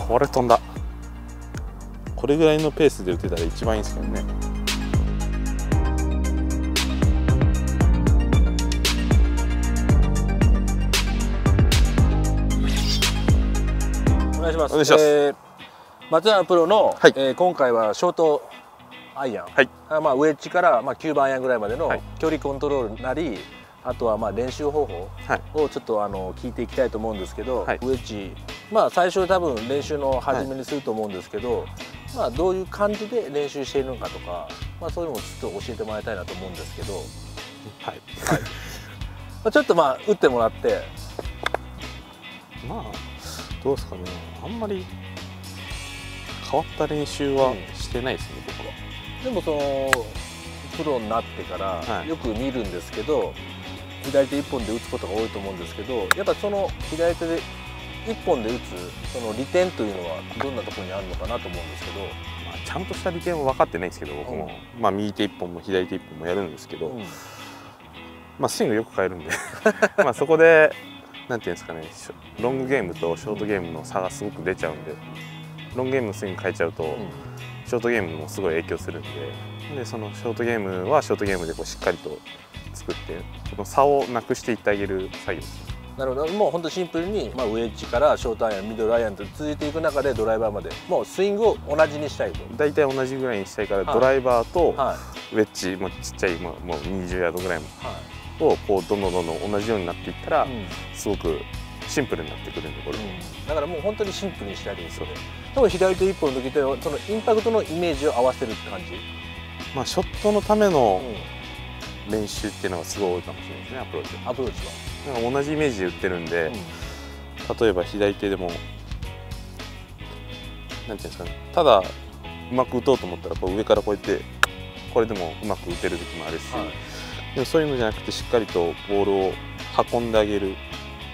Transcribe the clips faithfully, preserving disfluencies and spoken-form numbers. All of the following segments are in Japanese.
これ飛んだ。これぐらいのペースで打てたら一番いいんですけどね。 お願いします。 お願いします。 えー、松山プロの、 はい、 えー、今回はショートアイアン、 はい、 あまあ、ウェッジから、まあ、きゅうばんアイアンぐらいまでのはい、 距離コントロールなり、あとはまあ練習方法をちょっとあの聞いていきたいと思うんですけど、はい、ウェッジ、まあ、最初多分練習の始めにすると思うんですけど、はい、まあ、どういう感じで練習しているのかとか、まあ、そういうのもちょっと教えてもらいたいなと思うんですけど、はいはい、まあちょっとまあ打ってもらって。 まあどうですかね、あんまり変わった練習はしてないですね、うん、僕は。 でもそのプロになってからよく見るんですけど、はい、左手いっぽんで打つことが多いと思うんですけど、やっぱその左手でいっぽんで打つその利点というのはどんなところにあるのかなと思うんですけど、 まあ、ちゃんとした利点は分かってないですけど、僕も、うん、まあ右手いっぽんも左手いっぽんもやるんですけど、うん、まあスイングよく変えるんでまあそこでなんていうんですかね、ロングゲームとショートゲームの差がすごく出ちゃうんで、ロングゲームのスイング変えちゃうと、うん、ショートゲームもすごい影響するんで、でそのショートゲームはショートゲームでこうしっかりと作って、その差をなくしていってあげる作業です。 なるほど、もう本当シンプルに、まあ、ウェッジからショートアイアン、ミドルアイアンと続いていく中でドライバーまで、もうスイングを同じにしたいと。 大体同じぐらいにしたいから、はい、ドライバーとウェッジもちっちゃい、もうにじゅうヤードぐらいも。はい、をこうどんどんどんどん同じようになっていったら、うん、すごくシンプルになってくるんで、これ、うん、だからもう本当にシンプルにしてあげるんですよね。でも左手一本の時ってそのインパクトのイメージを合わせるって感じ。 まあショットのための練習っていうのがすごい多いかもしれないですね、アプローチは。 アプローチはなんか同じイメージで打ってるんで、うん、例えば左手でもなんていうんですかね、ただうまく打とうと思ったらこう上からこうやってこれでもうまく打てる時もあるし、はい、でもそういうのじゃなくてしっかりとボールを運んであげる、こ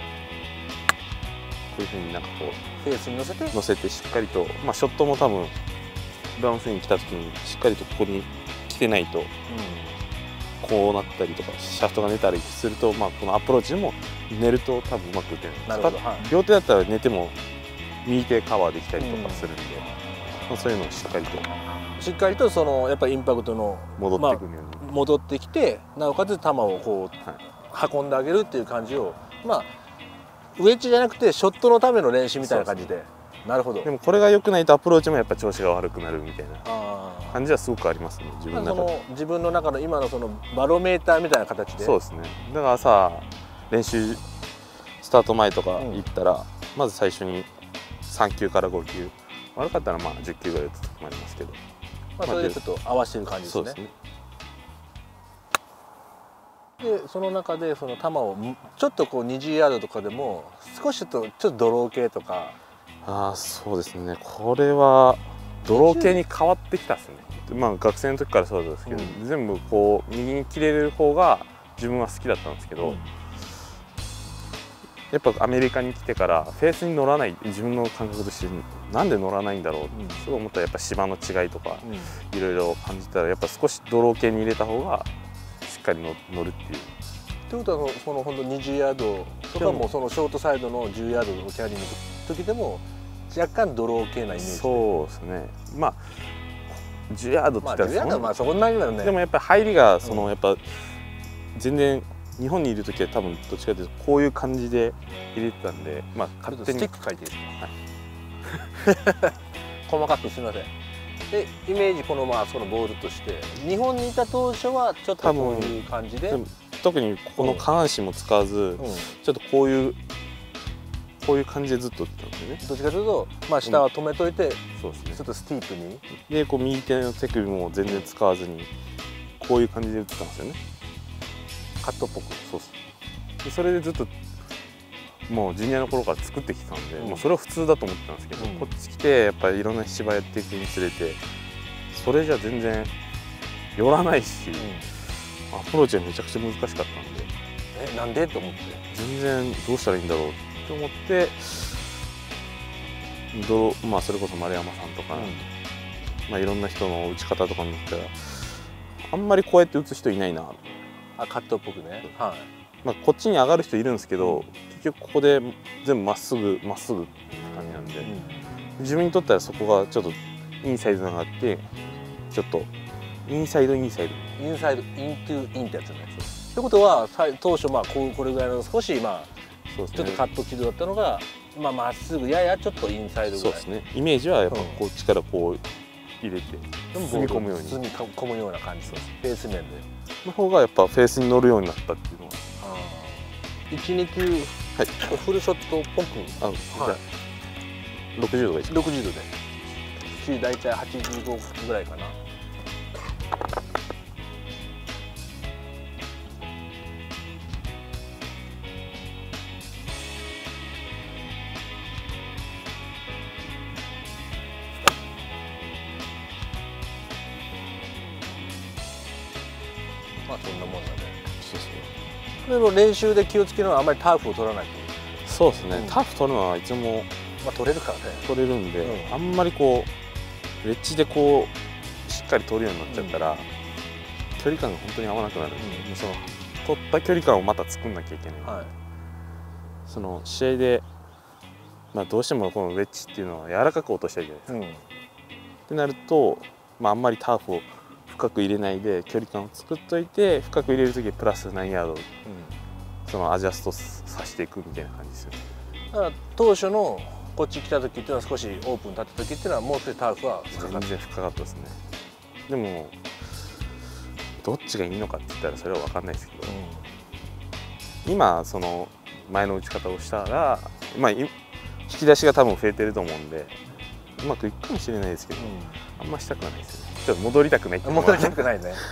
ういうふうになんかこうフェースに乗せて乗せてしっかりと、まあ、ショットも多分ダウンスイング来た時にしっかりとここに来てないと、うん、こうなったりとかシャフトが寝たりすると、まあ、このアプローチでも寝ると多分うまく打てない。なるほど、はい、両手だったら寝ても右手カバーできたりとかするんで、うん、まあ、そういうのをしっかりとしっかりとそのやっぱりインパクトの戻ってくるように、 まあ、戻ってきて、なおかつ球をこう、はい、運んであげるっていう感じを、まあウェッジじゃなくてショットのための練習みたいな感じで。なるほど。 でもこれが良くないとアプローチもやっぱ調子が悪くなるみたいな感じはすごくありますね、自分の中で。 自分の中の今のそのバロメーターみたいな形で。 そうですね。だからさ、練習スタート前とか行ったら、うん、まず最初にさんきゅうからごきゅう、悪かったらまあじゅっきゅうぐらい打つ時もありますけど、 まあそれでちょっと合わせてる感じですね。そうですね。でその中でその球をちょっとこうにじゅうヤードとかでも少しちょっとちょっとドロー系とか。 ああ、そうですね。これはドロー系に変わってきたですね。まあ学生の時からそうですけど、うん、全部こう右に切れる方が自分は好きだったんですけど、うん、やっぱアメリカに来てからフェースに乗らない、自分の感覚としてなんで乗らないんだろうって、うん、そう思ったらやっぱ芝の違いとか、うん、いろいろ感じたらやっぱ少しドロー系に入れた方がしっかり乗るっていう。 ということはその本当にじゅうヤードとかもそのショートサイドのじゅうヤードのキャリーの時でも若干ドロー系なイメージで。 そうですね。まあじゅうヤードって言ったら、まあじゅうヤードはまあそこになりますね。 でもやっぱり入りがそのやっぱ全然日本にいる時は多分どっちかというとこういう感じで入れてたんで、まあ勝手にスティック書いていいですか。はい、細かくすみません。でイメージこのまあそのボールとして日本にいた当初はちょっとこういう感じで。 特にこの下半身も使わず、うん、ちょっとこういうこういう感じでずっと打ってたんですよね。 どっちかというと、まあ、下は止めといて、うん、 そうですね、 ちょっとスティープにでこう右手の手首も全然使わずにこういう感じで打ってたんですよね。 カットっぽく。 そうです。でそれでずっともうジュニアの頃から作ってきてたんで、うん、もうそれは普通だと思ってたんですけど、うん、こっち来てやっぱりいろんな芝やっていくにつれてそれじゃ全然寄らないし、うん、アプローチがめちゃくちゃ難しかったんで、 えなんでと思って全然どうしたらいいんだろうと思って、どまあそれこそ丸山さんとか、うん、まあいろんな人の打ち方とか見てたらあんまりこうやって打つ人いないな。 あ、カットっぽくね。はい。 まあこっちに上がる人いるんですけど、うん、結局ここで全部まっすぐまっすぐって感じなんで、うん、 自分にとってはそこがちょっとインサイドがあってちょっとインサイドインサイドインサイドイントゥインってやつね。ってことは当初まあこうこれぐらいの少しまあそうです、ね、ちょっとカット軌道だったのがまあまっすぐややちょっとインサイドぐらい。 そうですね。イメージはやっぱこっちからこう入れて包み込むように包み込むような感じです。フェース面での方がやっぱフェースに乗るようになったっていうのは。 いち、にきゅう、はい、フルショットっぽくあ、はい、じゃあろくじゅうどがいいですか。 ろくじゅうどで次大体はちじゅうごぐらいかな。まあそんなもんだね。そうですね。これの練習で気をつけるのはあんまりターフを取らないと。 そうですね、うん、ターフ取るのはいつも、 まあ、取れるからね取れるんで、うん、あんまりこうウェッジでこうしっかり取るようになっちゃったら、うん、距離感が本当に合わなくなるんで、うん、その取った距離感をまた作んなきゃいけない、はい、その試合で、まあ、どうしてもこのウェッジっていうのは柔らかく落としたいじゃないですか、うん、ってなると、まあ、あんまりターフを深く入れないで距離感を作っといて深く入れる時プラス何ヤード、うん、そのアジャストさせていくみたいな感じですよね。 だから当初のこっち来た時っていうのは少しオープン立った時っていうのはもう少しターフは深かった。 全然深かったですね。でもどっちがいいのかって言ったらそれは分かんないですけど、うん、今その前の打ち方をしたら、まあ、引き出しが多分増えてると思うんでうまくいくかもしれないですけど、うん、あんましたくないですよね。ちょっと戻りたくないっていうのは戻りたくないね。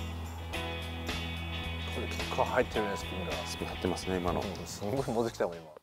これ結構入ってるね、スピンが。 スピン入ってますね今の。 うん、すごい戻ってきたもん今。